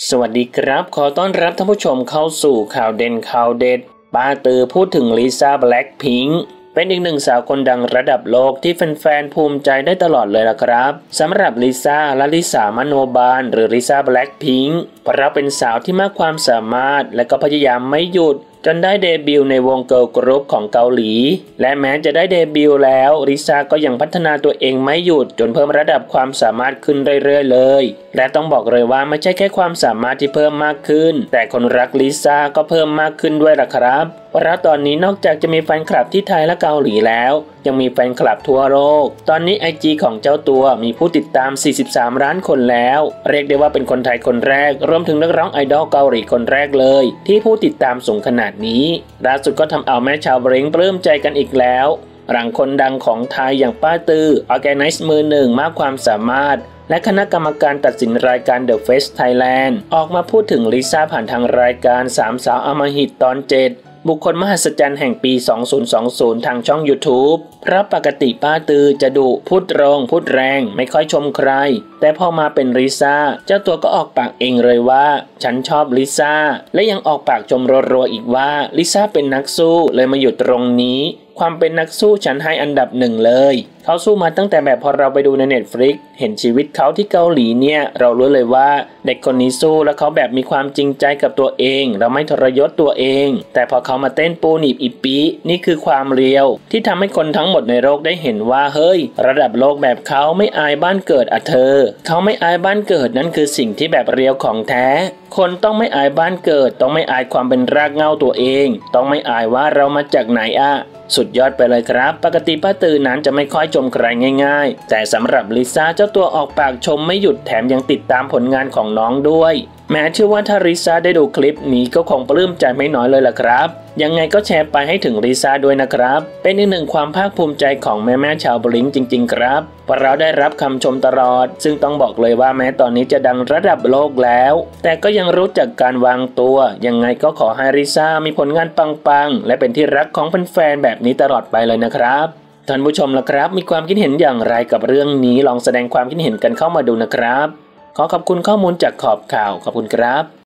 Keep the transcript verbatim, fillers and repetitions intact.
สวัสดีครับขอต้อนรับท่านผู้ชมเข้าสู่ข่าวเด่นข่าวเด็ดป้าตือพูดถึงลิซ่าแบล็คพิงค์เป็นอีกหนึ่งสาวคนดังระดับโลกที่แฟนๆภูมิใจได้ตลอดเลยล่ะครับสำหรับลิซ่าและลิสามโนบาลหรือลิซ่าแบล็คพิงค์เพราะเป็นสาวที่มากความสามารถและก็พยายามไม่หยุดจนได้เดบิวต์ในวงเกิร์ลกรุ๊ปของเกาหลีและแม้จะได้เดบิวต์แล้วลิซ่าก็ยังพัฒนาตัวเองไม่หยุดจนเพิ่มระดับความสามารถขึ้นเรื่อยๆเลยและต้องบอกเลยว่าไม่ใช่แค่ความสามารถที่เพิ่มมากขึ้นแต่คนรักลิซ่าก็เพิ่มมากขึ้นด้วยล่ะครับเพราะตอนนี้นอกจากจะมีแฟนคลับที่ไทยและเกาหลีแล้วยังมีแฟนคลับทั่วโลกตอนนี้ ไอ จี ของเจ้าตัวมีผู้ติดตามสี่สิบสามล้านคนแล้วเรียกได้ว่าเป็นคนไทยคนแรกรวมถึงนักร้องไอดอลเกาหลีคนแรกเลยที่ผู้ติดตามสูงขนาดนี้ล่าสุดก็ทำเอาแม่ชาวเบริงปลื้มใจกันอีกแล้วหลังคนดังของไทยอย่างป้าตือออร์แกไนซ์มือหนึ่งมากความสามารถและคณะกรรมการตัดสินรายการ The Face Thailand ออกมาพูดถึงลิซ่าผ่านทางรายการสามสาวอำมหิตตอนเจ็ดบุคคลมหัศจรรย์แห่งปี สองพันยี่สิบ ทางช่อง YouTube เพราะปกติป้าตือจะดุพูดตรงพูดแรงไม่ค่อยชมใครแต่พอมาเป็นลิซ่าเจ้าตัวก็ออกปากเองเลยว่าฉันชอบลิซ่าและยังออกปากชมรัวๆอีกว่าลิซ่าเป็นนักสู้เลยมาอยู่ตรงนี้ความเป็นนักสู้ฉันให้อันดับหนึ่งเลยเขาสู้มาตั้งแต่แบบพอเราไปดูใน Netflix เห็นชีวิตเขาที่เกาหลีเนี่ยเรารู้เลยว่าเด็กคนนี้สู้แล้วเขาแบบมีความจริงใจกับตัวเองเราไม่ทรยศตัวเองแต่พอเขามาเต้นปูหนีบอิปินี่คือความเรียวที่ทำให้คนทั้งหมดในโลกได้เห็นว่าเฮ้ยระดับโลกแบบเขาไม่อายบ้านเกิดอ่ะเธอเขาไม่อายบ้านเกิดนั่นคือสิ่งที่แบบเรียวของแท้คนต้องไม่อายบ้านเกิดต้องไม่อายความเป็นรากเหง้าตัวเองต้องไม่อายว่าเรามาจากไหนอ่ะสุดยอดไปเลยครับปกติป้าตือนั้นจะไม่ค่อยชมใครง่ายๆแต่สำหรับลิซ่าเจ้าตัวออกปากชมไม่หยุดแถมยังติดตามผลงานของน้องด้วยแม้เชื่อว่าถ้าลิซ่าได้ดูคลิปนี้ก็คงปลื้มใจไม่น้อยเลยล่ะครับยังไงก็แชร์ไปให้ถึงลิซ่าด้วยนะครับเป็นอีกหนึ่งความภาคภูมิใจของแม่ๆชาวบลิงจริงๆครับเพราะเราได้รับคำชมตลอดซึ่งต้องบอกเลยว่าแม้ตอนนี้จะดังระดับโลกแล้วแต่ก็ยังรู้จักการวางตัวยังไงก็ขอให้ลิซ่ามีผลงานปังๆและเป็นที่รักของแฟนๆแบบนี้ตลอดไปเลยนะครับท่านผู้ชมล่ะครับมีความคิดเห็นอย่างไรกับเรื่องนี้ลองแสดงความคิดเห็นกันเข้ามาดูนะครับขอขอบคุณข้อมูลจากขอบข่าวขอบคุณครับ